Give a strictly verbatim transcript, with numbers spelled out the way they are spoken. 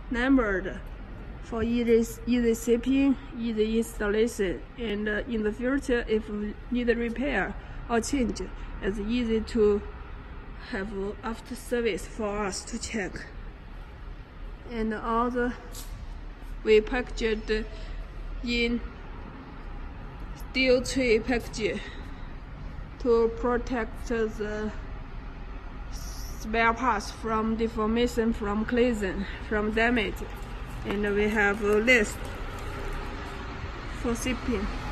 numbered for easy, easy shipping, easy installation, and uh, in the future, if we need repair or change, it's easy to have after service for us to check. And all the we packaged in steel tray package to protect the spare parts from deformation, from collision, from damage. And we have a list for shipping.